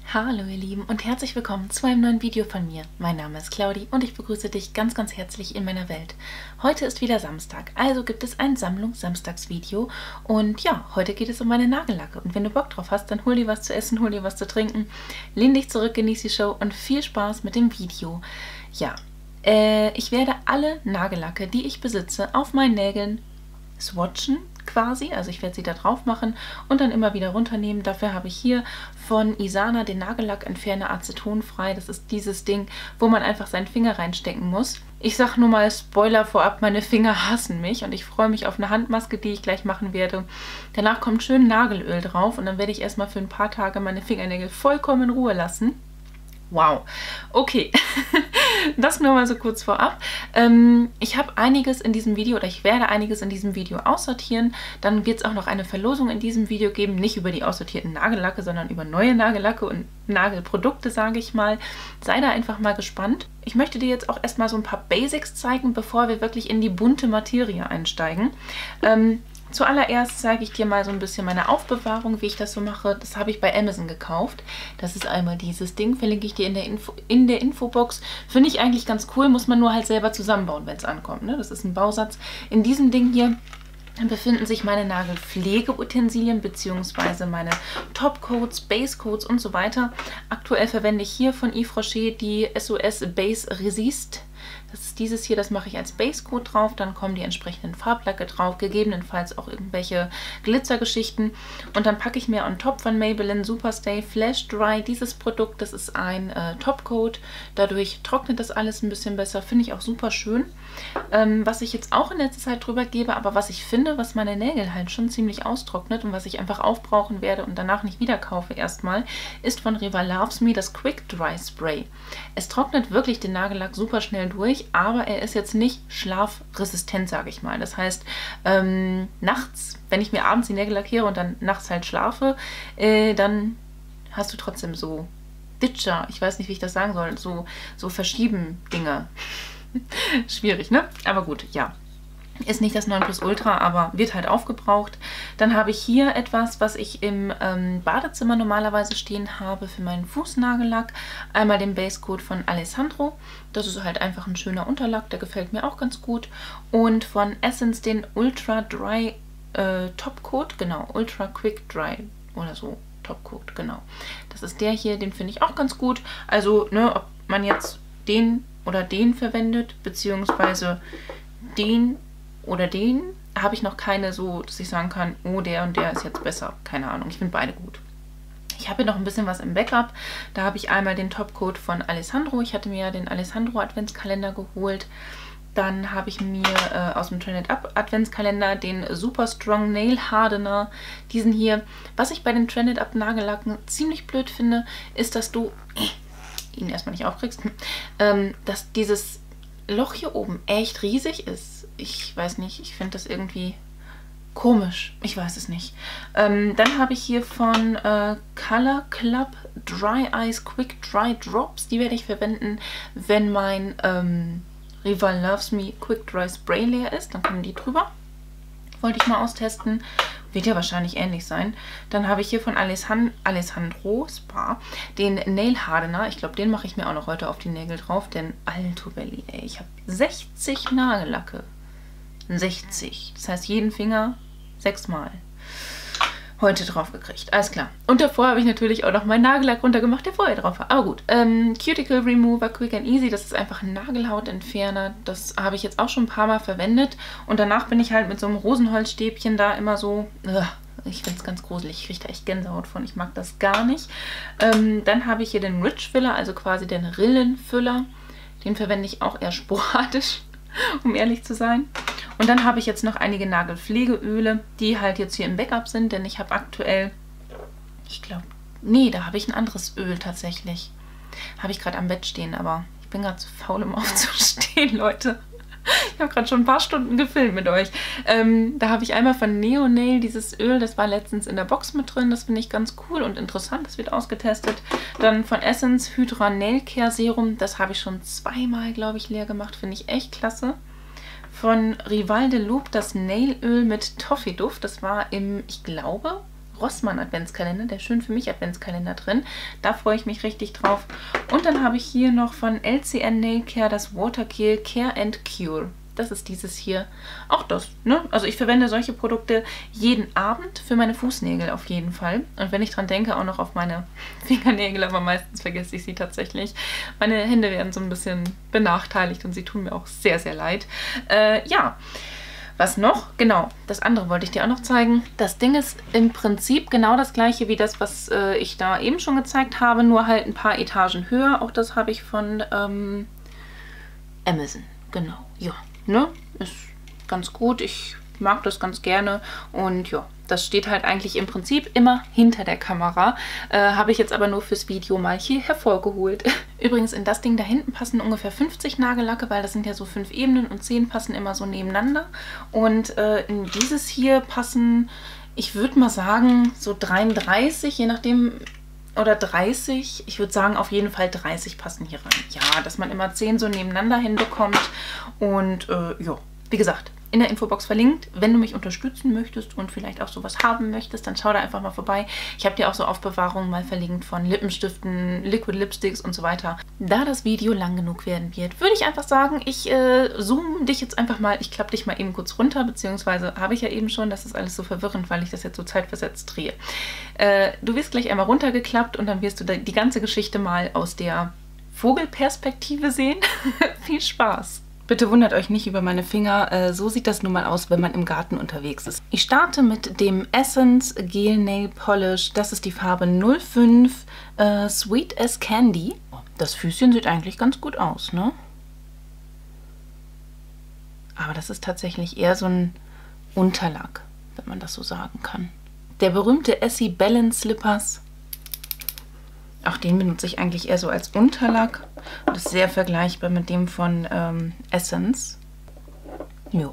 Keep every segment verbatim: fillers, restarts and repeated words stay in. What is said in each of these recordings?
Hallo ihr Lieben und herzlich willkommen zu einem neuen Video von mir. Mein Name ist Claudi und ich begrüße dich ganz ganz herzlich in meiner Welt. Heute ist wieder Samstag, also gibt es ein Sammlungs-Samstags-Video und ja, heute geht es um meine Nagellacke und wenn du Bock drauf hast, dann hol dir was zu essen, hol dir was zu trinken, lehn dich zurück, genieß die Show und viel Spaß mit dem Video. Ja, äh, ich werde alle Nagellacke, die ich besitze, auf meinen Nägeln swatchen quasi, also ich werde sie da drauf machen und dann immer wieder runternehmen. Dafür habe ich hier von Isana den Nagellackentferner acetonfrei. Das ist dieses Ding, wo man einfach seinen Finger reinstecken muss. Ich sage nur mal Spoiler vorab, meine Finger hassen mich und ich freue mich auf eine Handmaske, die ich gleich machen werde. Danach kommt schön Nagelöl drauf und dann werde ich erstmal für ein paar Tage meine Fingernägel vollkommen in Ruhe lassen. Wow, okay, das nur mal so kurz vorab. Ähm, ich habe einiges in diesem Video oder ich werde einiges in diesem Video aussortieren. Dann wird es auch noch eine Verlosung in diesem Video geben, nicht über die aussortierten Nagellacke, sondern über neue Nagellacke und Nagelprodukte, sage ich mal. Sei da einfach mal gespannt. Ich möchte dir jetzt auch erstmal so ein paar Basics zeigen, bevor wir wirklich in die bunte Materie einsteigen. Ähm, Zuallererst zeige ich dir mal so ein bisschen meine Aufbewahrung, wie ich das so mache. Das habe ich bei Amazon gekauft. Das ist einmal dieses Ding, verlinke ich dir in der, Info, in der Infobox. Finde ich eigentlich ganz cool, muss man nur halt selber zusammenbauen, wenn es ankommt, ne? Das ist ein Bausatz. In diesem Ding hier befinden sich meine Nagelpflegeutensilien bzw. meine Topcoats, Basecoats und so weiter. Aktuell verwende ich hier von Yves Rocher die S O S Base Resist. Das ist dieses hier, das mache ich als Basecoat drauf, dann kommen die entsprechenden Farblacke drauf, gegebenenfalls auch irgendwelche Glitzergeschichten. Und dann packe ich mir on top von Maybelline Superstay Flash Dry dieses Produkt, das ist ein äh, Topcoat. Dadurch trocknet das alles ein bisschen besser, finde ich auch super schön. Ähm, was ich jetzt auch in letzter Zeit drüber gebe, aber was ich finde, was meine Nägel halt schon ziemlich austrocknet und was ich einfach aufbrauchen werde und danach nicht wieder kaufe erstmal, ist von Rival Loves Me das Quick Dry Spray. Es trocknet wirklich den Nagellack super schnell durch, aber er ist jetzt nicht schlafresistent, sage ich mal. Das heißt, ähm, nachts, wenn ich mir abends die Nägel lackiere und dann nachts halt schlafe, äh, dann hast du trotzdem so Ditcher, ich weiß nicht, wie ich das sagen soll, so, so Verschieben-Dinge. Schwierig, ne? Aber gut, ja. Ist nicht das neun Plus Ultra, aber wird halt aufgebraucht. Dann habe ich hier etwas, was ich im ähm, Badezimmer normalerweise stehen habe für meinen Fußnagellack. Einmal den Basecoat von Alessandro. Das ist halt einfach ein schöner Unterlack, der gefällt mir auch ganz gut. Und von Essence den Ultra Dry äh, Topcoat, genau, Ultra Quick Dry oder so. Topcoat, genau. Das ist der hier, den finde ich auch ganz gut. Also, ne, ob man jetzt den oder den verwendet, beziehungsweise den oder den, habe ich noch keine so, dass ich sagen kann, oh, der und der ist jetzt besser. Keine Ahnung, ich finde beide gut. Ich habe hier noch ein bisschen was im Backup. Da habe ich einmal den Topcoat von Alessandro. Ich hatte mir ja den Alessandro Adventskalender geholt. Dann habe ich mir äh, aus dem Trend Up Adventskalender den Super Strong Nail Hardener, diesen hier. Was ich bei den Trend Up Nagellacken ziemlich blöd finde, ist, dass du äh, ihn erstmal nicht aufkriegst, ähm, dass dieses Loch hier oben echt riesig ist. Ich weiß nicht, ich finde das irgendwie komisch. Ich weiß es nicht. Ähm, dann habe ich hier von äh, Color Club Dry Ice Quick Dry Drops. Die werde ich verwenden, wenn mein ähm, Rival Loves Me Quick Dry Spray leer ist. Dann kommen die drüber. Wollte ich mal austesten. Wird ja wahrscheinlich ähnlich sein. Dann habe ich hier von Alessand Alessandro Spa den Nail Hardener. Ich glaube, den mache ich mir auch noch heute auf die Nägel drauf. Denn Alto Belli, ey, ich habe sechzig Nagellacke. sechzig. Das heißt, jeden Finger sechsmal heute drauf gekriegt. Alles klar. Und davor habe ich natürlich auch noch meinen Nagellack runtergemacht, der vorher drauf war. Aber gut. Ähm, Cuticle Remover Quick and Easy. Das ist einfach ein Nagelhautentferner. Das habe ich jetzt auch schon ein paar Mal verwendet. Und danach bin ich halt mit so einem Rosenholzstäbchen da immer so... Ugh, ich finde es ganz gruselig. Ich kriege da echt Gänsehaut von. Ich mag das gar nicht. Ähm, dann habe ich hier den Rich Filler, also quasi den Rillenfüller. Den verwende ich auch eher sporadisch, um ehrlich zu sein. Und dann habe ich jetzt noch einige Nagelpflegeöle, die halt jetzt hier im Backup sind, denn ich habe aktuell, ich glaube, nee, da habe ich ein anderes Öl tatsächlich. Habe ich gerade am Bett stehen, aber ich bin gerade zu faul, um aufzustehen, Leute. Ich habe gerade schon ein paar Stunden gefilmt mit euch. Ähm, da habe ich einmal von Neonail dieses Öl, das war letztens in der Box mit drin. Das finde ich ganz cool und interessant, das wird ausgetestet. Dann von Essence Hydra Nail Care Serum, das habe ich schon zweimal, glaube ich, leer gemacht. Finde ich echt klasse. Von Rival de Loop das Nailöl mit Toffee-Duft. Das war im, ich glaube, Rossmann Adventskalender, der Schön für mich Adventskalender drin. Da freue ich mich richtig drauf. Und dann habe ich hier noch von L C N Nail Care das Waterkill Care and Cure. Das ist dieses hier. Auch das, ne? Also ich verwende solche Produkte jeden Abend für meine Fußnägel auf jeden Fall. Und wenn ich dran denke, auch noch auf meine Fingernägel, aber meistens vergesse ich sie tatsächlich. Meine Hände werden so ein bisschen benachteiligt und sie tun mir auch sehr, sehr leid. Äh, ja, was noch? Genau, das andere wollte ich dir auch noch zeigen. Das Ding ist im Prinzip genau das gleiche wie das, was äh, ich da eben schon gezeigt habe, nur halt ein paar Etagen höher. Auch das habe ich von ähm, Amazon, genau, ja. Ne? Ist ganz gut. Ich mag das ganz gerne. Und ja, das steht halt eigentlich im Prinzip immer hinter der Kamera. Äh, habe ich jetzt aber nur fürs Video mal hier hervorgeholt. Übrigens, in das Ding da hinten passen ungefähr fünfzig Nagellacke, weil das sind ja so fünf Ebenen und zehn passen immer so nebeneinander. Und äh, in dieses hier passen, ich würde mal sagen, so dreiunddreißig, je nachdem... oder dreißig, ich würde sagen auf jeden Fall dreißig passen hier rein. Ja, dass man immer zehn so nebeneinander hinbekommt. Und äh, ja, wie gesagt, in der Infobox verlinkt. Wenn du mich unterstützen möchtest und vielleicht auch sowas haben möchtest, dann schau da einfach mal vorbei. Ich habe dir auch so Aufbewahrungen mal verlinkt von Lippenstiften, Liquid Lipsticks und so weiter. Da das Video lang genug werden wird, würde ich einfach sagen, ich äh, zoome dich jetzt einfach mal, ich klappe dich mal eben kurz runter, beziehungsweise habe ich ja eben schon, das ist alles so verwirrend, weil ich das jetzt so zeitversetzt drehe. Äh, du wirst gleich einmal runtergeklappt und dann wirst du die ganze Geschichte mal aus der Vogelperspektive sehen. Viel Spaß! Bitte wundert euch nicht über meine Finger, äh, so sieht das nun mal aus, wenn man im Garten unterwegs ist. Ich starte mit dem Essence Gel Nail Polish, das ist die Farbe null fünf äh, Sweet as Candy. Das Füßchen sieht eigentlich ganz gut aus, ne? Aber das ist tatsächlich eher so ein Unterlack, wenn man das so sagen kann. Der berühmte Essie Balance Slippers. Auch den benutze ich eigentlich eher so als Unterlack. Und ist sehr vergleichbar mit dem von ähm, Essence. Jo.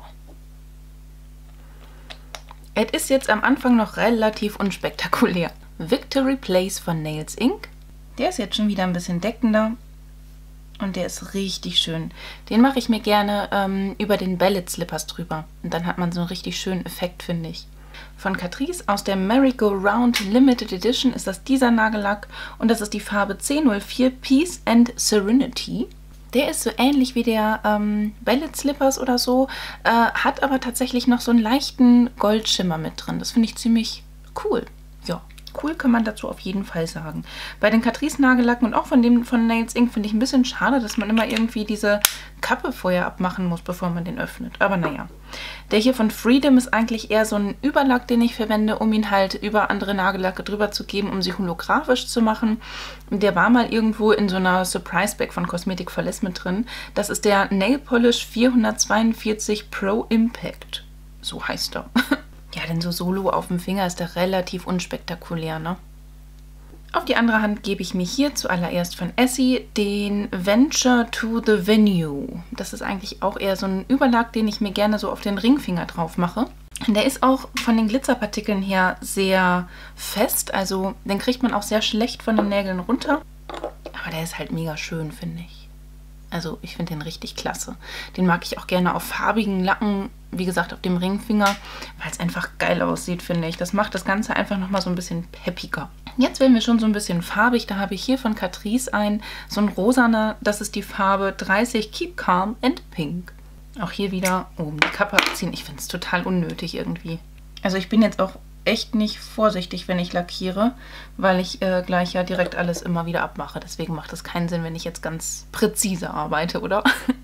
Es ist jetzt am Anfang noch relativ unspektakulär. Victory Place von Nails Incorporated. Der ist jetzt schon wieder ein bisschen deckender. Und der ist richtig schön. Den mache ich mir gerne ähm, über den Ballet Slippers drüber. Und dann hat man so einen richtig schönen Effekt, finde ich. Von Catrice aus der Merry-Go-Round Limited Edition ist das dieser Nagellack und das ist die Farbe C null vier Peace and Serenity. Der ist so ähnlich wie der ähm, Ballet Slippers oder so, äh, hat aber tatsächlich noch so einen leichten Goldschimmer mit drin. Das finde ich ziemlich cool. Ja, cool kann man dazu auf jeden Fall sagen. Bei den Catrice Nagellacken und auch von dem von Nails Incorporated finde ich ein bisschen schade, dass man immer irgendwie diese Kappe vorher abmachen muss, bevor man den öffnet. Aber naja. Der hier von Freedom ist eigentlich eher so ein Überlack, den ich verwende, um ihn halt über andere Nagellacke drüber zu geben, um sie holographisch zu machen. Der war mal irgendwo in so einer Surprise Bag von Cosmetic for Less mit drin. Das ist der Nail Polish vierhundertzweiundvierzig Pro Impact. So heißt er. Ja, denn so solo auf dem Finger ist der relativ unspektakulär, ne? Auf die andere Hand gebe ich mir hier zuallererst von Essie den Venture to the Venue. Das ist eigentlich auch eher so ein Überlack, den ich mir gerne so auf den Ringfinger drauf mache. Der ist auch von den Glitzerpartikeln her sehr fest, also den kriegt man auch sehr schlecht von den Nägeln runter. Aber der ist halt mega schön, finde ich. Also ich finde den richtig klasse. Den mag ich auch gerne auf farbigen Lacken, wie gesagt auf dem Ringfinger, weil es einfach geil aussieht, finde ich. Das macht das Ganze einfach nochmal so ein bisschen peppiger. Jetzt werden wir schon so ein bisschen farbig. Da habe ich hier von Catrice ein, so ein rosaner, das ist die Farbe dreißig Keep Calm and Pink. Auch hier wieder oben die Kappe abziehen. Ich finde es total unnötig irgendwie. Also ich bin jetzt auch echt nicht vorsichtig, wenn ich lackiere, weil ich äh, gleich ja direkt alles immer wieder abmache. Deswegen macht es keinen Sinn, wenn ich jetzt ganz präzise arbeite, oder?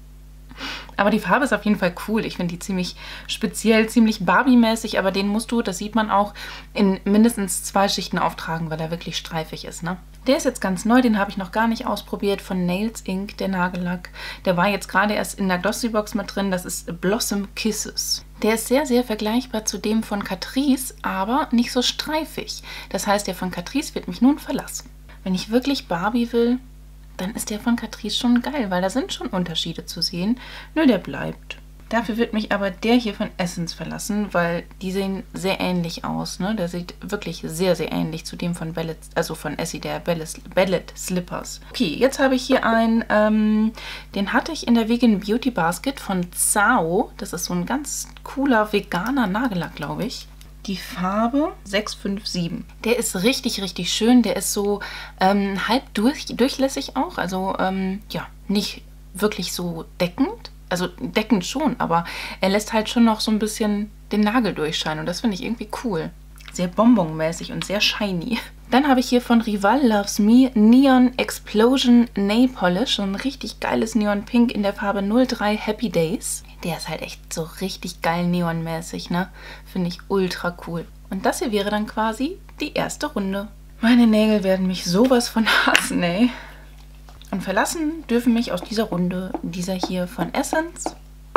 Aber die Farbe ist auf jeden Fall cool. Ich finde die ziemlich speziell, ziemlich Barbie-mäßig, aber den musst du, das sieht man auch, in mindestens zwei Schichten auftragen, weil er wirklich streifig ist, ne? Der ist jetzt ganz neu, den habe ich noch gar nicht ausprobiert, von Nails Incorporated, der Nagellack. Der war jetzt gerade erst in der Glossy-Box mit drin, das ist Blossom Kisses. Der ist sehr, sehr vergleichbar zu dem von Catrice, aber nicht so streifig. Das heißt, der von Catrice wird mich nun verlassen. Wenn ich wirklich Barbie will, dann ist der von Catrice schon geil, weil da sind schon Unterschiede zu sehen. Nö, der bleibt. Dafür wird mich aber der hier von Essence verlassen, weil die sehen sehr ähnlich aus, ne? Der sieht wirklich sehr, sehr ähnlich zu dem von Ballet, also von Essie, der Ballet Slippers. Okay, jetzt habe ich hier einen, ähm, den hatte ich in der Vegan Beauty Basket von Zao. Das ist so ein ganz cooler veganer Nagellack, glaube ich. die Farbe sechs fünf sieben. Der ist richtig, richtig schön. Der ist so ähm, halb durch, durchlässig auch. Also ähm, ja, nicht wirklich so deckend. Also deckend schon, aber er lässt halt schon noch so ein bisschen den Nagel durchscheinen. Und das finde ich irgendwie cool. Sehr bonbonmäßig und sehr shiny. Dann habe ich hier von Rival Loves Me Neon Explosion Nail Polish. So ein richtig geiles Neon Pink in der Farbe null drei Happy Days. Der ist halt echt so richtig geil neonmäßig, ne? Finde ich ultra cool. Und das hier wäre dann quasi die erste Runde. Meine Nägel werden mich sowas von hassen, ey. Und verlassen dürfen mich aus dieser Runde dieser hier von Essence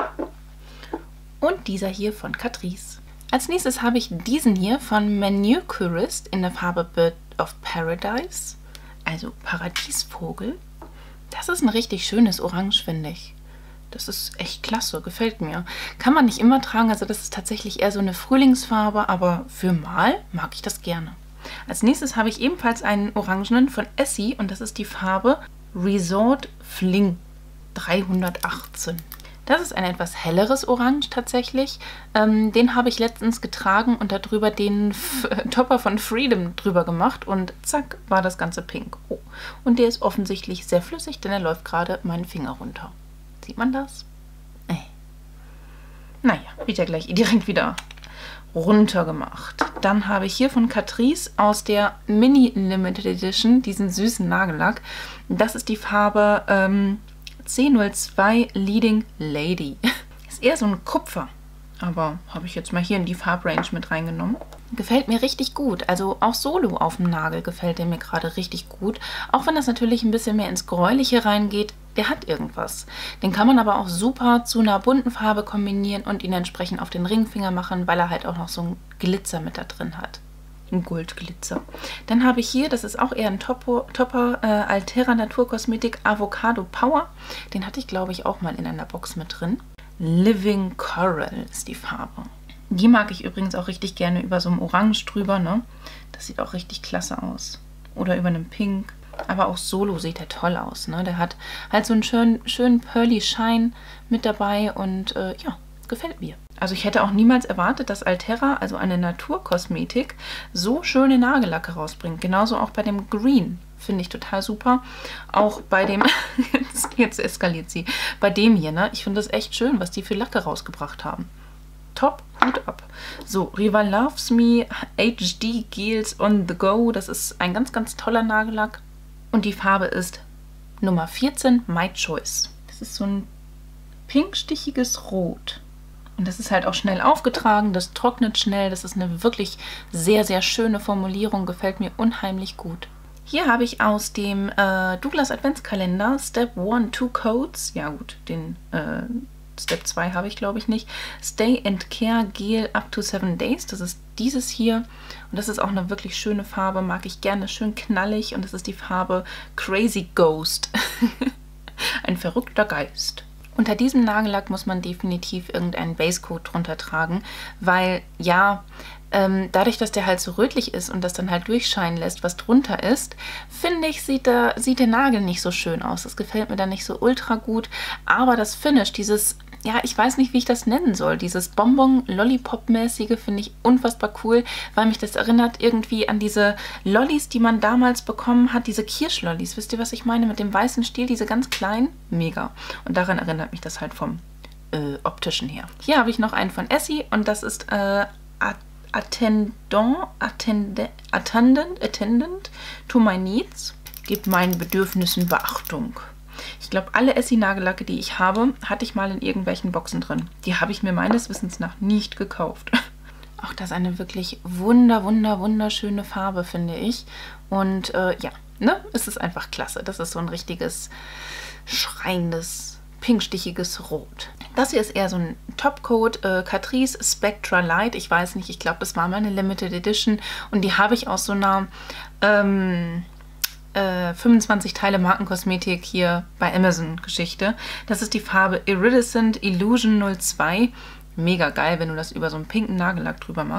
und dieser hier von Catrice. Als nächstes habe ich diesen hier von Manucurist in der Farbe Bird of Paradise, also Paradiesvogel. Das ist ein richtig schönes Orange, finde ich. Das ist echt klasse, gefällt mir. Kann man nicht immer tragen, also das ist tatsächlich eher so eine Frühlingsfarbe, aber für mal mag ich das gerne. Als nächstes habe ich ebenfalls einen orangenen von Essie und das ist die Farbe Resort Fling dreihundertachtzehn. Das ist ein etwas helleres Orange tatsächlich. Ähm, den habe ich letztens getragen und darüber den F Topper von Freedom drüber gemacht und zack, war das Ganze pink. Oh. Und der ist offensichtlich sehr flüssig, denn er läuft gerade meinen Finger runter. Sieht man das? Äh. Naja, wird ja gleich direkt wieder runter gemacht. Dann habe ich hier von Catrice aus der Mini Limited Edition diesen süßen Nagellack. Das ist die Farbe ähm, C null zwei Leading Lady. Ist eher so ein Kupfer, aber habe ich jetzt mal hier in die Farbrange mit reingenommen. Gefällt mir richtig gut. Also auch solo auf dem Nagel gefällt der mir gerade richtig gut. Auch wenn das natürlich ein bisschen mehr ins Gräuliche reingeht, der hat irgendwas. Den kann man aber auch super zu einer bunten Farbe kombinieren und ihn entsprechend auf den Ringfinger machen, weil er halt auch noch so einen Glitzer mit da drin hat. Ein Goldglitzer. Dann habe ich hier, das ist auch eher ein Topper, Topper äh, Altera Naturkosmetik Avocado Power. Den hatte ich, glaube ich, auch mal in einer Box mit drin. Living Coral ist die Farbe. Die mag ich übrigens auch richtig gerne über so einem Orange drüber, ne? Das sieht auch richtig klasse aus. Oder über einem Pink. Aber auch solo sieht er toll aus, ne? Der hat halt so einen schönen, schönen Pearly Shine mit dabei und äh, ja, gefällt mir. Also ich hätte auch niemals erwartet, dass Altera, also eine Naturkosmetik, so schöne Nagellacke rausbringt. Genauso auch bei dem Green. Finde ich total super. Auch bei dem, jetzt, jetzt eskaliert sie, bei dem hier, ne? Ich finde das echt schön, was die für Lacke rausgebracht haben. Top, Hut ab. So, Rival Loves Me H D Gels on the Go. Das ist ein ganz, ganz toller Nagellack. Und die Farbe ist Nummer vierzehn, My Choice. Das ist so ein pinkstichiges Rot. Und das ist halt auch schnell aufgetragen, das trocknet schnell. Das ist eine wirklich sehr, sehr schöne Formulierung. Gefällt mir unheimlich gut. Hier habe ich aus dem äh, Douglas Adventskalender Step eins Two Coats. Ja gut, den äh, Step zwei habe ich glaube ich nicht. Stay and Care Gel Up to seven Days. Das ist dieses hier. Und das ist auch eine wirklich schöne Farbe. Mag ich gerne. Schön knallig. Und das ist die Farbe Crazy Ghost. Ein verrückter Geist. Unter diesem Nagellack muss man definitiv irgendeinen Basecoat drunter tragen, weil ja, ähm, dadurch, dass der halt so rötlich ist und das dann halt durchscheinen lässt, was drunter ist, finde ich, sieht der, sieht der Nagel nicht so schön aus. Das gefällt mir dann nicht so ultra gut, aber das Finish, dieses, ja, ich weiß nicht, wie ich das nennen soll, dieses Bonbon-Lollipop-mäßige finde ich unfassbar cool, weil mich das erinnert irgendwie an diese Lollis, die man damals bekommen hat, diese Kirschlollis. Wisst ihr, was ich meine? Mit dem weißen Stiel, diese ganz kleinen? Mega. Und daran erinnert mich das halt vom äh, optischen her. Hier habe ich noch einen von Essie und das ist äh, Attendant, Attendant, Attendant, Attendant to my needs. Gibt meinen Bedürfnissen Beachtung. Ich glaube, alle Essie-Nagellacke, die ich habe, hatte ich mal in irgendwelchen Boxen drin. Die habe ich mir meines Wissens nach nicht gekauft. Auch das ist eine wirklich wunder, wunder, wunderschöne Farbe, finde ich. Und äh, ja, ne, es ist einfach klasse. Das ist so ein richtiges, schreiendes, pinkstichiges Rot. Das hier ist eher so ein Topcoat, äh, Catrice Spectra Light. Ich weiß nicht, ich glaube, das war mal eine Limited Edition. Und die habe ich aus so einer ähm, äh, fünfundzwanzig Teile Markenkosmetik hier bei Amazon Geschichte. Das ist die Farbe Iridescent Illusion null zwei. Mega geil, wenn du das über so einen pinken Nagellack drüber machst.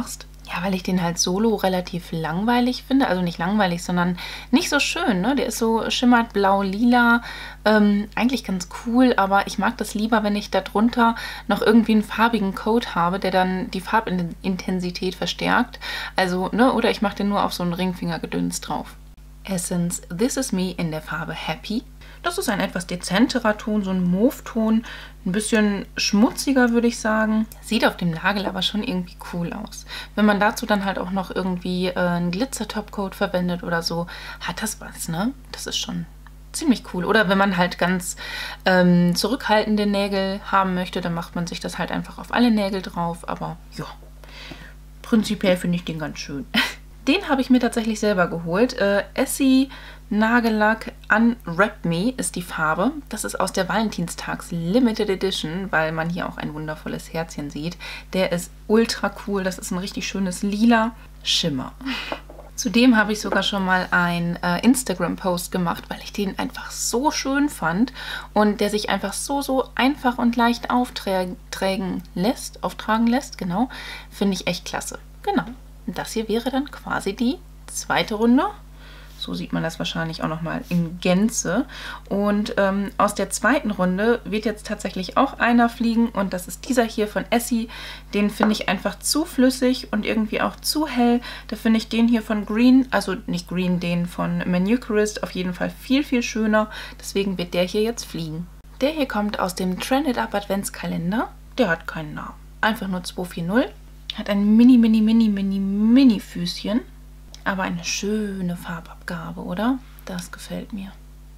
Ja, weil ich den halt solo relativ langweilig finde. Also nicht langweilig, sondern nicht so schön, ne? Der ist so schimmert blau-lila. Ähm, eigentlich ganz cool, aber ich mag das lieber, wenn ich darunter noch irgendwie einen farbigen Coat habe, der dann die Farbintensität verstärkt. Also, ne? Oder ich mache den nur auf so einen Ringfingergedöns drauf. Essence This Is Me in der Farbe Happy. Das ist ein etwas dezenterer Ton, so ein Mauve-Ton, ein bisschen schmutziger, würde ich sagen. Sieht auf dem Nagel aber schon irgendwie cool aus. Wenn man dazu dann halt auch noch irgendwie äh, einen Glitzer-Topcoat verwendet oder so, hat das was, ne? Das ist schon ziemlich cool. Oder wenn man halt ganz ähm, zurückhaltende Nägel haben möchte, dann macht man sich das halt einfach auf alle Nägel drauf. Aber ja, prinzipiell finde ich den ganz schön. Den habe ich mir tatsächlich selber geholt. Äh, Essie Nagellack Unwrap Me ist die Farbe. Das ist aus der Valentinstags Limited Edition, weil man hier auch ein wundervolles Herzchen sieht. Der ist ultra cool. Das ist ein richtig schönes lila Schimmer. Zudem habe ich sogar schon mal einen äh, Instagram-Post gemacht, weil ich den einfach so schön fand und der sich einfach so, so einfach und leicht auftragen lässt, auftragen lässt, genau, finde ich echt klasse. Genau. Und das hier wäre dann quasi die zweite Runde. So sieht man das wahrscheinlich auch nochmal in Gänze. Und ähm, aus der zweiten Runde wird jetzt tatsächlich auch einer fliegen. Und das ist dieser hier von Essie. Den finde ich einfach zu flüssig und irgendwie auch zu hell. Da finde ich den hier von Green, also nicht Green, den von Manucularist auf jeden Fall viel, viel schöner. Deswegen wird der hier jetzt fliegen. Der hier kommt aus dem Trend It Up Adventskalender. Der hat keinen Namen. Einfach nur zwei vier null. Hat ein mini, mini, mini, mini, mini Füßchen. Aber eine schöne Farbabgabe, oder? Das gefällt mir.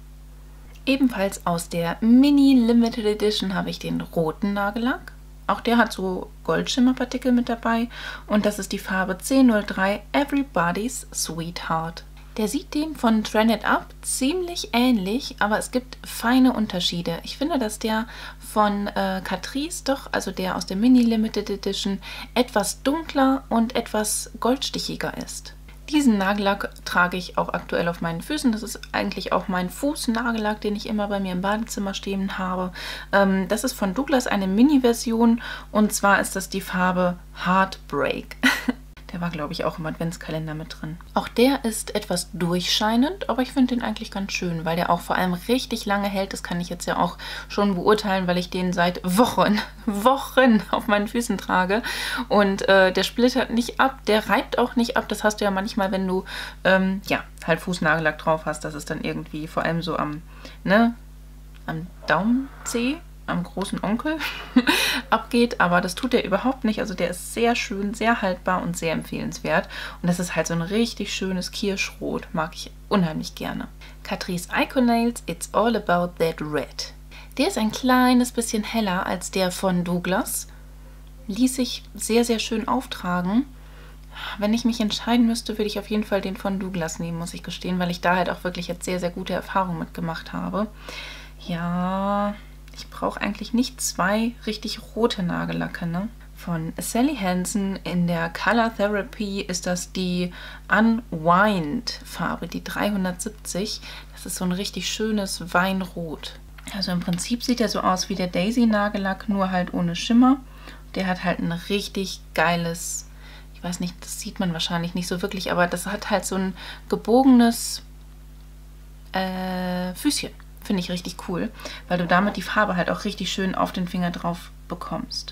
Ebenfalls aus der Mini Limited Edition habe ich den roten Nagellack. Auch der hat so Goldschimmerpartikel mit dabei. Und das ist die Farbe zehn null drei Everybody's Sweetheart. Der sieht dem von Trend It Up ziemlich ähnlich, aber es gibt feine Unterschiede. Ich finde, dass der von äh, Catrice doch, also der aus der Mini Limited Edition, etwas dunkler und etwas goldstichiger ist. Diesen Nagellack trage ich auch aktuell auf meinen Füßen. Das ist eigentlich auch mein Fußnagellack, den ich immer bei mir im Badezimmer stehen habe. Ähm, das ist von Douglas eine Mini-Version und zwar ist das die Farbe Heartbreak. Der war, glaube ich, auch im Adventskalender mit drin. Auch der ist etwas durchscheinend, aber ich finde den eigentlich ganz schön, weil der auch vor allem richtig lange hält. Das kann ich jetzt ja auch schon beurteilen, weil ich den seit Wochen, Wochen auf meinen Füßen trage. Und äh, der splittert nicht ab, der reibt auch nicht ab. Das hast du ja manchmal, wenn du, ähm, ja, halt Fußnagellack drauf hast, dass es dann irgendwie vor allem so am, ne, am Daumenzeh, am großen Onkel abgeht, aber das tut er überhaupt nicht. Also der ist sehr schön, sehr haltbar und sehr empfehlenswert. Und das ist halt so ein richtig schönes Kirschrot, mag ich unheimlich gerne. Catrice Iconails It's All About That Red. Der ist ein kleines bisschen heller als der von Douglas. Ließ sich sehr, sehr schön auftragen. Wenn ich mich entscheiden müsste, würde ich auf jeden Fall den von Douglas nehmen, muss ich gestehen, weil ich da halt auch wirklich jetzt sehr, sehr gute Erfahrungen mitgemacht habe. Ja, ich brauche eigentlich nicht zwei richtig rote Nagellacke, ne? Von Sally Hansen in der Color Therapy ist das die Unwind Farbe, die dreihundertsiebzig. Das ist so ein richtig schönes Weinrot. Also im Prinzip sieht er so aus wie der Daisy Nagellack, nur halt ohne Schimmer. Der hat halt ein richtig geiles, ich weiß nicht, das sieht man wahrscheinlich nicht so wirklich, aber das hat halt so ein gebogenes äh, Füßchen. Finde ich richtig cool, weil du damit die Farbe halt auch richtig schön auf den Finger drauf bekommst.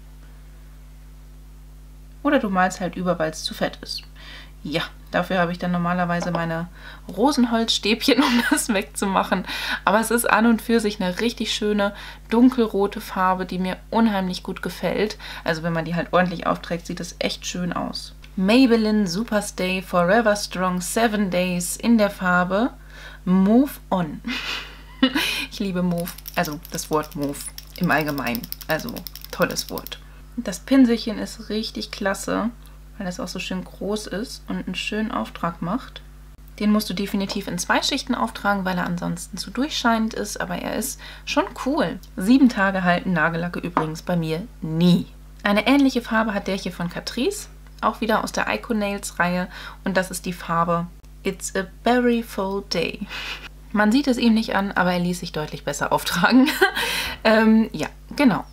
Oder du malst halt über, weil es zu fett ist. Ja, dafür habe ich dann normalerweise meine Rosenholzstäbchen, um das wegzumachen. Aber es ist an und für sich eine richtig schöne dunkelrote Farbe, die mir unheimlich gut gefällt. Also wenn man die halt ordentlich aufträgt, sieht das echt schön aus. Maybelline Superstay Forever Strong seven Days in der Farbe Move On. Ich liebe Mauve, also das Wort Mauve im Allgemeinen, also tolles Wort. Das Pinselchen ist richtig klasse, weil es auch so schön groß ist und einen schönen Auftrag macht. Den musst du definitiv in zwei Schichten auftragen, weil er ansonsten zu durchscheinend ist, aber er ist schon cool. Sieben Tage halten Nagellacke übrigens bei mir nie. Eine ähnliche Farbe hat der hier von Catrice, auch wieder aus der Iconails Reihe und das ist die Farbe It's a Berry Full Day. Man sieht es ihm nicht an, aber er ließ sich deutlich besser auftragen. ähm, ja, genau.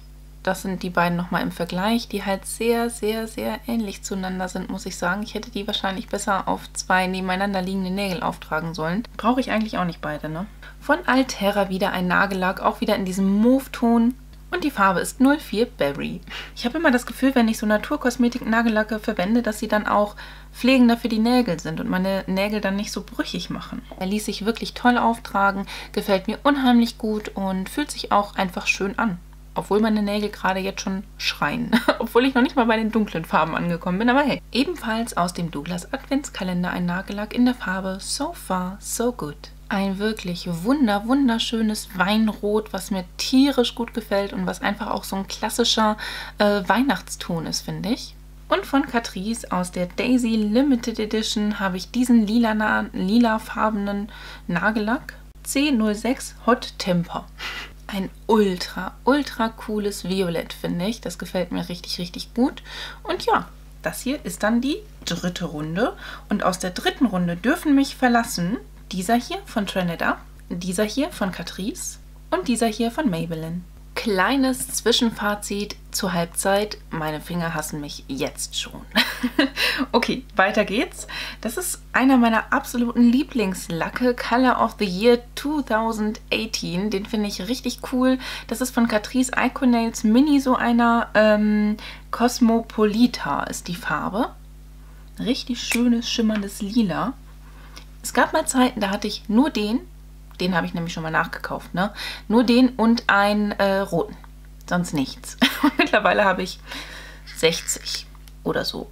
das sind die beiden nochmal im Vergleich, die halt sehr, sehr, sehr ähnlich zueinander sind, muss ich sagen. Ich hätte die wahrscheinlich besser auf zwei nebeneinander liegende Nägel auftragen sollen. Brauche ich eigentlich auch nicht beide, ne? Von Altera wieder ein Nagellack, auch wieder in diesem Mauve-Ton. Und die Farbe ist null vier Berry. Ich habe immer das Gefühl, wenn ich so Naturkosmetik-Nagellacke verwende, dass sie dann auch pflegender für die Nägel sind und meine Nägel dann nicht so brüchig machen. Er ließ sich wirklich toll auftragen, gefällt mir unheimlich gut und fühlt sich auch einfach schön an. Obwohl meine Nägel gerade jetzt schon schreien. Obwohl ich noch nicht mal bei den dunklen Farben angekommen bin, aber hey. Ebenfalls aus dem Douglas Adventskalender ein Nagellack in der Farbe So Far So Good. Ein wirklich wunder, wunderschönes Weinrot, was mir tierisch gut gefällt und was einfach auch so ein klassischer äh, Weihnachtston ist, finde ich. Und von Catrice aus der Daisy Limited Edition habe ich diesen lila, lilafarbenen Nagellack. C null sechs Hot Temper. Ein ultra, ultra cooles Violett, finde ich. Das gefällt mir richtig, richtig gut. Und ja, das hier ist dann die dritte Runde. Und aus der dritten Runde dürfen mich verlassen dieser hier von Trinidad, dieser hier von Catrice und dieser hier von Maybelline. Kleines Zwischenfazit zur Halbzeit. Meine Finger hassen mich jetzt schon. Okay, weiter geht's. Das ist einer meiner absoluten Lieblingslacke, Color of the Year zweitausendachtzehn. Den finde ich richtig cool. Das ist von Catrice Iconails Mini, so einer ähm, Cosmopolita ist die Farbe. Richtig schönes, schimmerndes Lila. Es gab mal Zeiten, da hatte ich nur den, den habe ich nämlich schon mal nachgekauft, ne? Nur den und einen äh, roten, sonst nichts. Und mittlerweile habe ich sechzig oder so.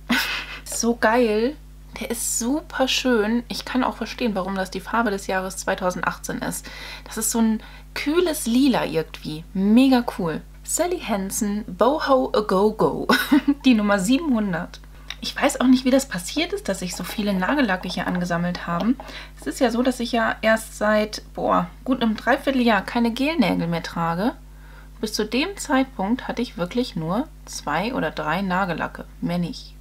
So geil, der ist super schön. Ich kann auch verstehen, warum das die Farbe des Jahres zweitausendachtzehn ist. Das ist so ein kühles Lila irgendwie, mega cool. Sally Hansen Boho A Go Go, die Nummer siebenhundert. Ich weiß auch nicht, wie das passiert ist, dass sich so viele Nagellacke hier angesammelt haben. Es ist ja so, dass ich ja erst seit, boah, gut einem Dreivierteljahr keine Gelnägel mehr trage. Bis zu dem Zeitpunkt hatte ich wirklich nur zwei oder drei Nagellacke, mehr nicht.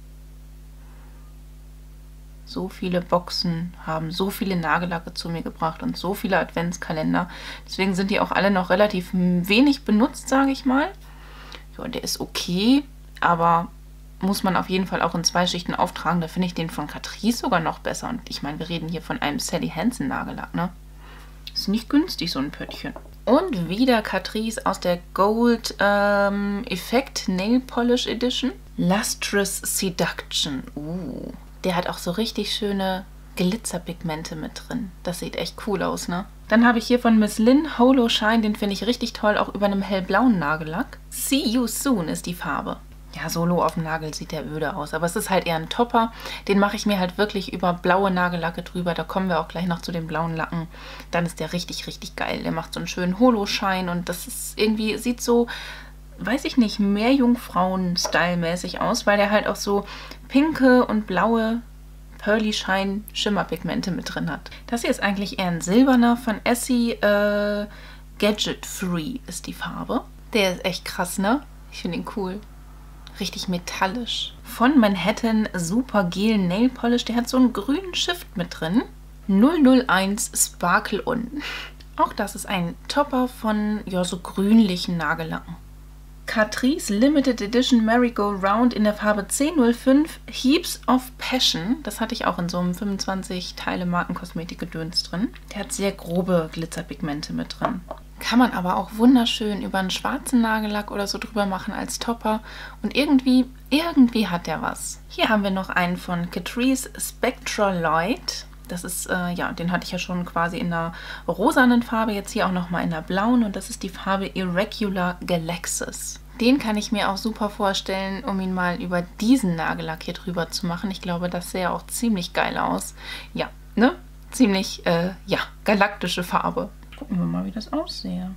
So viele Boxen haben so viele Nagellacke zu mir gebracht und so viele Adventskalender. Deswegen sind die auch alle noch relativ wenig benutzt, sage ich mal. Ja, der ist okay, aber muss man auf jeden Fall auch in zwei Schichten auftragen. Da finde ich den von Catrice sogar noch besser. Und ich meine, wir reden hier von einem Sally Hansen Nagellack, ne? Ist nicht günstig, so ein Pöttchen. Und wieder Catrice aus der Gold ähm, Effect Nail Polish Edition. Lustrous Seduction. Uh, der hat auch so richtig schöne Glitzerpigmente mit drin. Das sieht echt cool aus, ne? Dann habe ich hier von Miss Lynn Holo Shine. Den finde ich richtig toll, auch über einem hellblauen Nagellack. See You Soon ist die Farbe. Ja, solo auf dem Nagel sieht der öde aus, aber es ist halt eher ein Topper. Den mache ich mir halt wirklich über blaue Nagellacke drüber. Da kommen wir auch gleich noch zu den blauen Lacken. Dann ist der richtig, richtig geil. Der macht so einen schönen Holo-Schein und das ist irgendwie, sieht so, weiß ich nicht, mehr Jungfrauen-Style-mäßig aus, weil der halt auch so pinke und blaue Pearly Shine Schimmerpigmente mit drin hat. Das hier ist eigentlich eher ein silberner von Essie äh, Gadget Free ist die Farbe. Der ist echt krass, ne? Ich finde ihn cool. Richtig metallisch. Von Manhattan Super Gel Nail Polish. Der hat so einen grünen Shift mit drin. null null eins Sparkle On. Auch das ist ein Topper von ja, so grünlichen Nagellacken. Catrice Limited Edition Merry-Go-Round in der Farbe C null fünf Heaps of Passion. Das hatte ich auch in so einem fünfundzwanzig Teile Markenkosmetik-Gedöns drin. Der hat sehr grobe Glitzerpigmente mit drin. Kann man aber auch wunderschön über einen schwarzen Nagellack oder so drüber machen als Topper. Und irgendwie, irgendwie hat der was. Hier haben wir noch einen von Catrice Spectraloid. Das ist, äh, ja, den hatte ich ja schon quasi in einer rosanen Farbe, jetzt hier auch nochmal in der blauen. Und das ist die Farbe Irregular Galaxis. Den kann ich mir auch super vorstellen, um ihn mal über diesen Nagellack hier drüber zu machen. Ich glaube, das sähe auch ziemlich geil aus. Ja, ne? Ziemlich, äh, ja, galaktische Farbe. Gucken wir mal, wie das aussehe.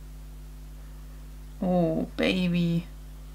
Oh, Baby.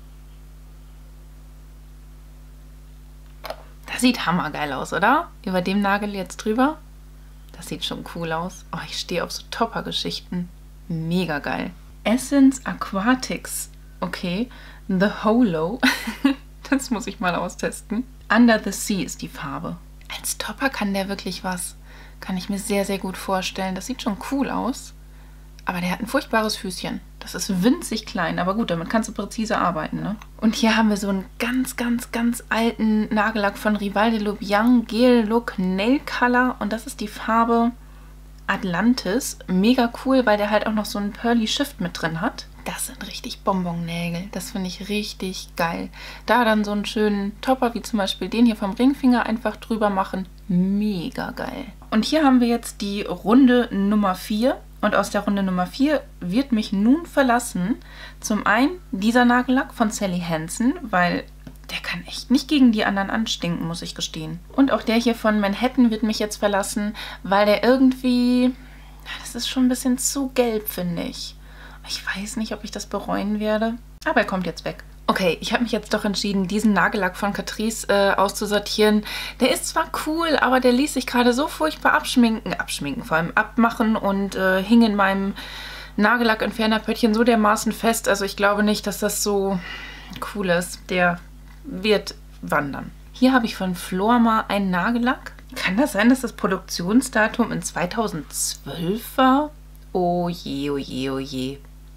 Das sieht hammergeil aus, oder? Über dem Nagel jetzt drüber. Das sieht schon cool aus. Oh, ich stehe auf so Topper-Geschichten. Mega geil. Essence Aquatics. Okay. The Holo. Das muss ich mal austesten. Under the Sea ist die Farbe. Als Topper kann der wirklich was. Kann ich mir sehr, sehr gut vorstellen. Das sieht schon cool aus. Aber der hat ein furchtbares Füßchen. Das ist winzig klein, aber gut, damit kannst du präzise arbeiten, ne? Und hier haben wir so einen ganz, ganz, ganz alten Nagellack von Rival de Lubiang Gel Look Nail Color. Und das ist die Farbe Atlantis. Mega cool, weil der halt auch noch so einen Pearly Shift mit drin hat. Das sind richtig Bonbonnägel. Das finde ich richtig geil. Da dann so einen schönen Topper, wie zum Beispiel den hier vom Ringfinger, einfach drüber machen. Mega geil. Und hier haben wir jetzt die Runde Nummer vier. Und aus der Runde Nummer vier wird mich nun verlassen zum einen dieser Nagellack von Sally Hansen, weil der kann echt nicht gegen die anderen anstinken, muss ich gestehen. Und auch der hier von Manhattan wird mich jetzt verlassen, weil der irgendwie, das ist schon ein bisschen zu gelb, finde ich. Ich weiß nicht, ob ich das bereuen werde, aber er kommt jetzt weg. Okay, ich habe mich jetzt doch entschieden, diesen Nagellack von Catrice äh, auszusortieren. Der ist zwar cool, aber der ließ sich gerade so furchtbar abschminken, abschminken, vor allem abmachen und äh, hing in meinem Nagellackentfernerpöttchen so dermaßen fest. Also ich glaube nicht, dass das so cool ist. Der wird wandern. Hier habe ich von Florma einen Nagellack. Kann das sein, dass das Produktionsdatum in zweitausendzwölf war? Oh je, oh je, oh je.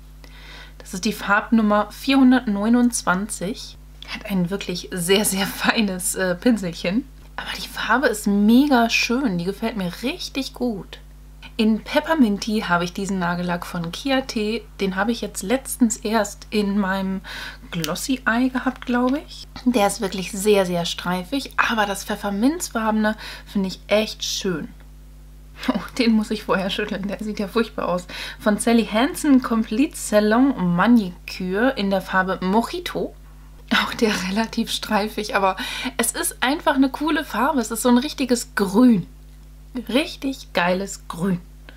Das ist die Farbnummer vierhundertneunundzwanzig. Hat ein wirklich sehr, sehr feines äh, Pinselchen. Aber die Farbe ist mega schön. Die gefällt mir richtig gut. In Pepperminty habe ich diesen Nagellack von Chiaté. Den habe ich jetzt letztens erst in meinem Glossy Eye gehabt, glaube ich. Der ist wirklich sehr, sehr streifig. Aber das Pfefferminzfarbene finde ich echt schön. Oh, den muss ich vorher schütteln, der sieht ja furchtbar aus. Von Sally Hansen Complete Salon Manicure in der Farbe Mojito. Auch der relativ streifig, aber es ist einfach eine coole Farbe. Es ist so ein richtiges Grün. Richtig geiles Grün.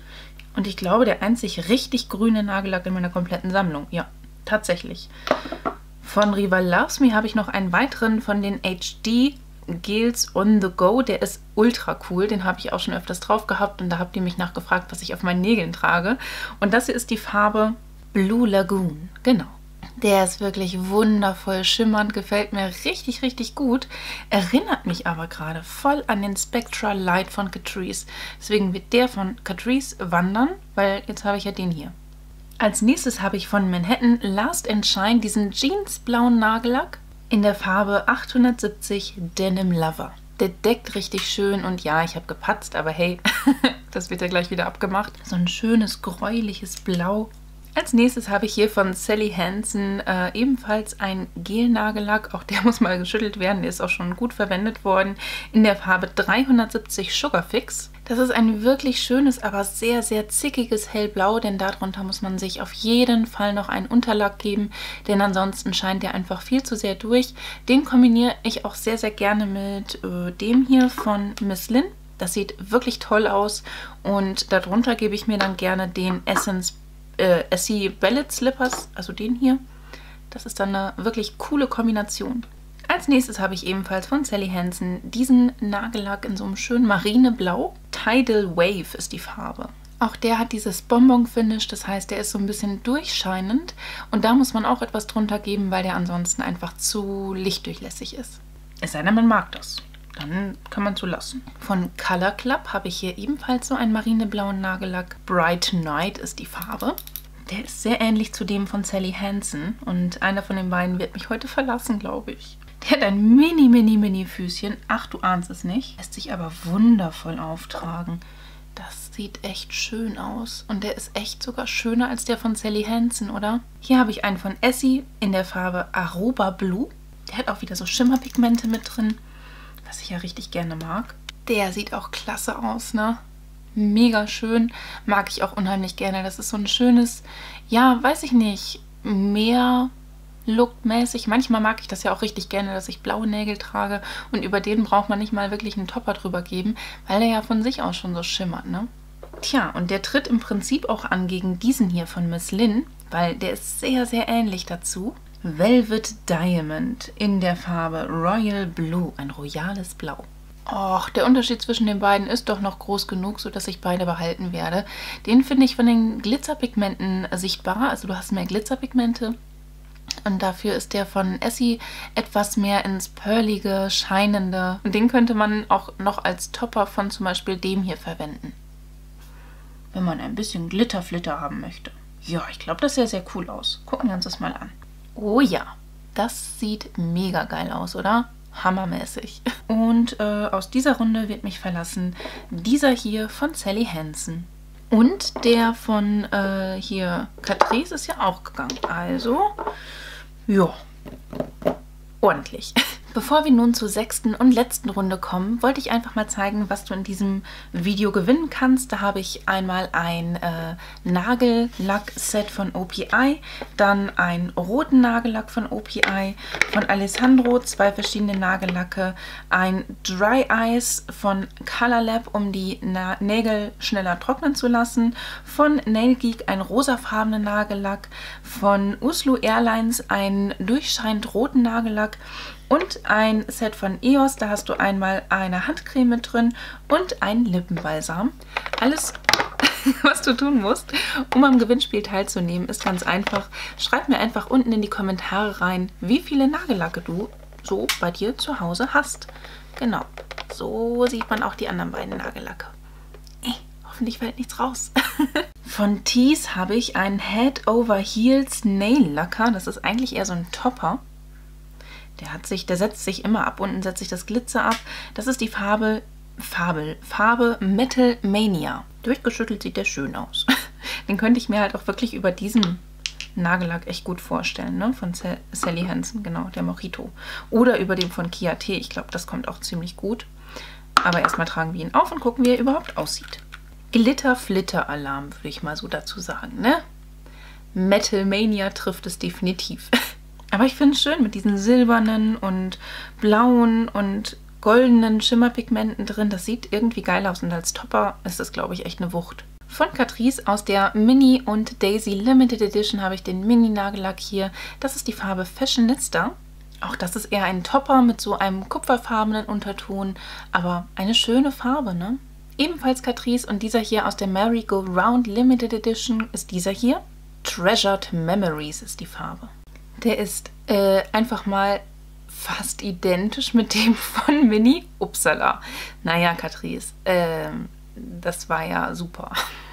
Und ich glaube, der einzig richtig grüne Nagellack in meiner kompletten Sammlung. Ja, tatsächlich. Von Rival Loves Me habe ich noch einen weiteren von den H D Gels on the Go, der ist ultra cool, den habe ich auch schon öfters drauf gehabt und da habt ihr mich nachgefragt, was ich auf meinen Nägeln trage. Und das hier ist die Farbe Blue Lagoon, genau. Der ist wirklich wundervoll schimmernd, gefällt mir richtig, richtig gut. Erinnert mich aber gerade voll an den Spectra Light von Catrice. Deswegen wird der von Catrice wandern, weil jetzt habe ich ja den hier. Als nächstes habe ich von Manhattan Last and Shine diesen jeansblauen Nagellack in der Farbe achthundertsiebzig Denim Lover. Der deckt richtig schön und ja, ich habe gepatzt, aber hey, das wird ja gleich wieder abgemacht. So ein schönes, gräuliches Blau. Als nächstes habe ich hier von Sally Hansen äh, ebenfalls einen Gel-Nagellack. Auch der muss mal geschüttelt werden, der ist auch schon gut verwendet worden. In der Farbe dreihundertsiebzig Sugar Fix. Das ist ein wirklich schönes, aber sehr, sehr zickiges Hellblau, denn darunter muss man sich auf jeden Fall noch einen Unterlack geben, denn ansonsten scheint der einfach viel zu sehr durch. Den kombiniere ich auch sehr, sehr gerne mit äh, dem hier von Miss Lynn. Das sieht wirklich toll aus und darunter gebe ich mir dann gerne den Essence Äh, Essie Ballet Slippers, also den hier. Das ist dann eine wirklich coole Kombination. Als nächstes habe ich ebenfalls von Sally Hansen diesen Nagellack in so einem schönen Marineblau. Tidal Wave ist die Farbe. Auch der hat dieses Bonbon-Finish, das heißt, der ist so ein bisschen durchscheinend. Und da muss man auch etwas drunter geben, weil der ansonsten einfach zu lichtdurchlässig ist. Es sei denn, man mag das. Dann kann man so lassen. Von Color Club habe ich hier ebenfalls so einen marineblauen Nagellack. Bright Night ist die Farbe. Der ist sehr ähnlich zu dem von Sally Hansen und einer von den beiden wird mich heute verlassen, glaube ich. Der hat ein mini, mini, mini Füßchen. Ach, du ahnst es nicht. Lässt sich aber wundervoll auftragen. Das sieht echt schön aus. Und der ist echt sogar schöner als der von Sally Hansen, oder? Hier habe ich einen von Essie in der Farbe Aruba Blue. Der hat auch wieder so Schimmerpigmente mit drin, was ich ja richtig gerne mag. Der sieht auch klasse aus, ne? Mega schön. Mag ich auch unheimlich gerne. Das ist so ein schönes, ja, weiß ich nicht, mehr Look-mäßig. Manchmal mag ich das ja auch richtig gerne, dass ich blaue Nägel trage und über den braucht man nicht mal wirklich einen Topper drüber geben, weil der ja von sich aus schon so schimmert, ne? Tja, und der tritt im Prinzip auch an gegen diesen hier von Miss Lynn, weil der ist sehr, sehr ähnlich dazu. Velvet Diamond in der Farbe Royal Blue, ein royales Blau. Och, der Unterschied zwischen den beiden ist doch noch groß genug, sodass ich beide behalten werde. Den finde ich von den Glitzerpigmenten sichtbar, also du hast mehr Glitzerpigmente. Und dafür ist der von Essie etwas mehr ins Pearlige, Scheinende. Und den könnte man auch noch als Topper von zum Beispiel dem hier verwenden, wenn man ein bisschen Glitterflitter haben möchte. Ja, ich glaube, das sieht ja sehr cool aus. Gucken wir uns das mal an. Oh ja, das sieht mega geil aus, oder? Hammermäßig. Und äh, aus dieser Runde wird mich verlassen dieser hier von Sally Hansen. Und der von äh, hier Catrice ist ja auch gegangen. Also, ja, ordentlich. Bevor wir nun zur sechsten und letzten Runde kommen, wollte ich einfach mal zeigen, was du in diesem Video gewinnen kannst. Da habe ich einmal ein äh, Nagellack-Set von O P I, dann einen roten Nagellack von O P I, von Alessandro, zwei verschiedene Nagellacke, ein Dry Ice von Color Lab, um die Na Nägel schneller trocknen zu lassen, von Nail Geek ein rosafarbenen Nagellack, von Uslu Airlines einen durchscheinend roten Nagellack, und ein Set von E O S, da hast du einmal eine Handcreme mit drin und einen Lippenbalsam. Alles, was du tun musst, um am Gewinnspiel teilzunehmen, ist ganz einfach. Schreib mir einfach unten in die Kommentare rein, wie viele Nagellacke du so bei dir zu Hause hast. Genau, so sieht man auch die anderen beiden Nagellacke. Eh, hoffentlich fällt nichts raus. Von Tease habe ich einen Head Over Heels Nail Lacker. Das ist eigentlich eher so ein Topper. Der hat sich, der setzt sich immer ab, unten setzt sich das Glitzer ab. Das ist die Farbe, Farbe, Farbe Metal Mania. Durchgeschüttelt sieht der schön aus. Den könnte ich mir halt auch wirklich über diesen Nagellack echt gut vorstellen, ne? Von Sally Hansen, genau, der Mojito. Oder über den von Kia T, ich glaube, das kommt auch ziemlich gut. Aber erstmal tragen wir ihn auf und gucken, wie er überhaupt aussieht. Glitter-Flitter-Alarm, würde ich mal so dazu sagen, ne? Metal Mania trifft es definitiv. Aber ich finde es schön mit diesen silbernen und blauen und goldenen Schimmerpigmenten drin. Das sieht irgendwie geil aus und als Topper ist das, glaube ich, echt eine Wucht. Von Catrice aus der Mini und Daisy Limited Edition habe ich den Mini-Nagellack hier. Das ist die Farbe Fashionista. Auch das ist eher ein Topper mit so einem kupferfarbenen Unterton, aber eine schöne Farbe, ne? Ebenfalls Catrice und dieser hier aus der Merry Go Round Limited Edition ist dieser hier. Treasured Memories ist die Farbe. Der ist äh, einfach mal fast identisch mit dem von Mini. Upsala. Naja, Catrice, ähm, das war ja super.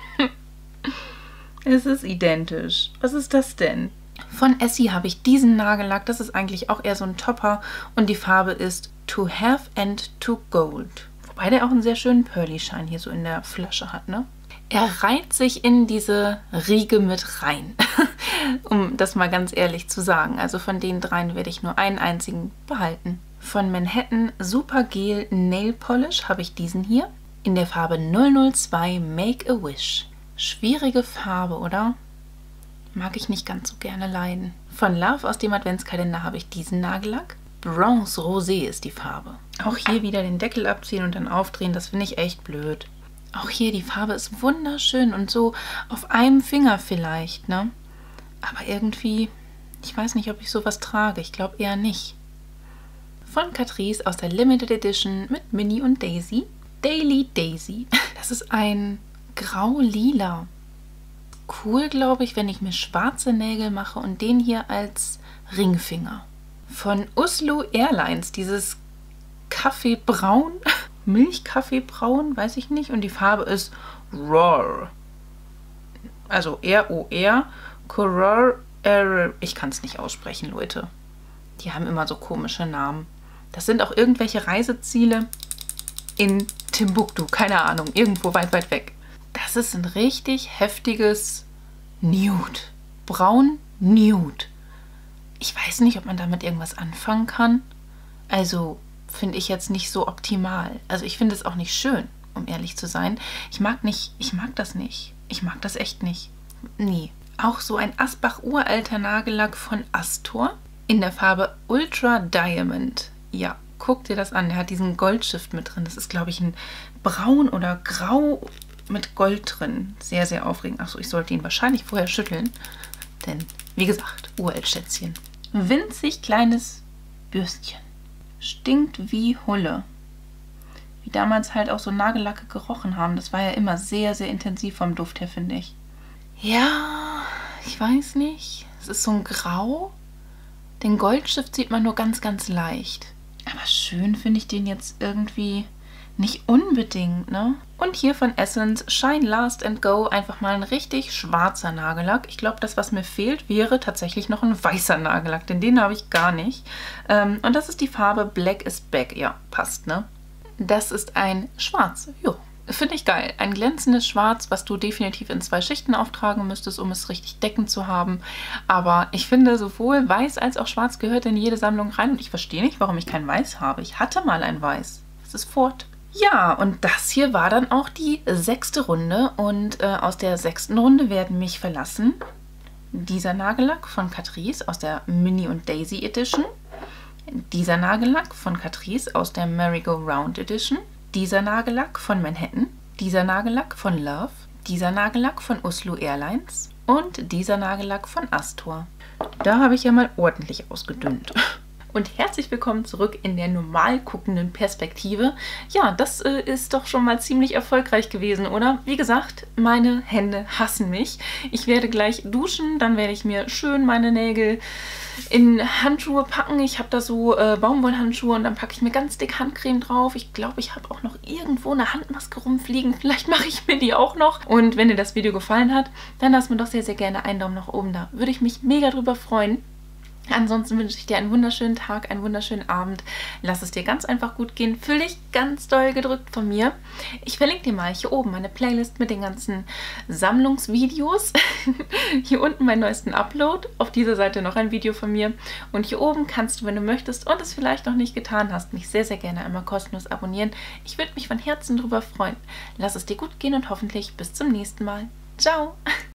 Es ist identisch. Was ist das denn? Von Essie habe ich diesen Nagellack. Das ist eigentlich auch eher so ein Topper. Und die Farbe ist To Have and To Gold. Wobei der auch einen sehr schönen Pearly-Shine hier so in der Flasche hat, ne? Er reiht sich in diese Riege mit rein, um das mal ganz ehrlich zu sagen. Also von den dreien werde ich nur einen einzigen behalten. Von Manhattan Super Gel Nail Polish habe ich diesen hier in der Farbe null null zwei Make a Wish. Schwierige Farbe, oder? Mag ich nicht ganz so gerne leiden. Von Love aus dem Adventskalender habe ich diesen Nagellack. Bronze Rosé ist die Farbe. Auch hier wieder den Deckel abziehen und dann aufdrehen, das finde ich echt blöd. Auch hier, die Farbe ist wunderschön und so auf einem Finger vielleicht, ne? Aber irgendwie, ich weiß nicht, ob ich sowas trage. Ich glaube eher nicht. Von Catrice aus der Limited Edition mit Minnie und Daisy. Daily Daisy. Das ist ein grau-lila. Cool, glaube ich, wenn ich mir schwarze Nägel mache und den hier als Ringfinger. Von Uslu Airlines, dieses Kaffeebraun. Milchkaffeebraun, weiß ich nicht. Und die Farbe ist Roar. Also R O R. Roar. Ich kann es nicht aussprechen, Leute. Die haben immer so komische Namen. Das sind auch irgendwelche Reiseziele in Timbuktu. Keine Ahnung. Irgendwo weit, weit weg. Das ist ein richtig heftiges Nude. Braun Nude. Ich weiß nicht, ob man damit irgendwas anfangen kann. Also finde ich jetzt nicht so optimal. Also ich finde es auch nicht schön, um ehrlich zu sein. Ich mag nicht, ich mag das nicht. Ich mag das echt nicht. Nee. Auch so ein Asbach uralter Nagellack von Astor in der Farbe Ultra Diamond. Ja, guck dir das an. Der hat diesen Goldschift mit drin. Das ist, glaube ich, ein Braun oder Grau mit Gold drin. Sehr, sehr aufregend. Achso, ich sollte ihn wahrscheinlich vorher schütteln. Denn, wie gesagt, Uralt-Schätzchen. Winzig kleines Bürstchen. Stinkt wie Hulle. Wie damals halt auch so Nagellacke gerochen haben. Das war ja immer sehr, sehr intensiv vom Duft her, finde ich. Ja, ich weiß nicht. Es ist so ein Grau. Den Goldstift sieht man nur ganz, ganz leicht. Aber schön finde ich den jetzt irgendwie Nicht unbedingt, ne? Und hier von Essence Shine Last and Go einfach mal ein richtig schwarzer Nagellack. Ich glaube, das, was mir fehlt, wäre tatsächlich noch ein weißer Nagellack, denn den habe ich gar nicht. Ähm, und das ist die Farbe Black is Back. Ja, passt, ne? Das ist ein Schwarz. Jo. Finde ich geil. Ein glänzendes Schwarz, was du definitiv in zwei Schichten auftragen müsstest, um es richtig deckend zu haben. Aber ich finde, sowohl Weiß als auch Schwarz gehört in jede Sammlung rein. Und ich verstehe nicht, warum ich kein Weiß habe. Ich hatte mal ein Weiß. Es ist fort. Ja, und das hier war dann auch die sechste Runde. Und äh, aus der sechsten Runde werden mich verlassen dieser Nagellack von Catrice aus der Minnie und Daisy Edition. Dieser Nagellack von Catrice aus der Merry-Go-Round Edition. Dieser Nagellack von Manhattan, dieser Nagellack von Love, dieser Nagellack von Oslo Airlines und dieser Nagellack von Astor. Da habe ich ja mal ordentlich ausgedünnt. Und herzlich willkommen zurück in der normal guckenden Perspektive. Ja, das äh, ist doch schon mal ziemlich erfolgreich gewesen, oder? Wie gesagt, meine Hände hassen mich. Ich werde gleich duschen, dann werde ich mir schön meine Nägel in Handschuhe packen. Ich habe da so äh, Baumwollhandschuhe und dann packe ich mir ganz dick Handcreme drauf. Ich glaube, ich habe auch noch irgendwo eine Handmaske rumfliegen. Vielleicht mache ich mir die auch noch. Und wenn dir das Video gefallen hat, dann lass mir doch sehr, sehr gerne einen Daumen nach oben da. Würde ich mich mega drüber freuen. Ansonsten wünsche ich dir einen wunderschönen Tag, einen wunderschönen Abend. Lass es dir ganz einfach gut gehen. Fühl dich ganz doll gedrückt von mir. Ich verlinke dir mal hier oben meine Playlist mit den ganzen Sammlungsvideos. Hier unten meinen neuesten Upload. Auf dieser Seite noch ein Video von mir. Und hier oben kannst du, wenn du möchtest und es vielleicht noch nicht getan hast, mich sehr, sehr gerne einmal kostenlos abonnieren. Ich würde mich von Herzen drüber freuen. Lass es dir gut gehen und hoffentlich bis zum nächsten Mal. Ciao!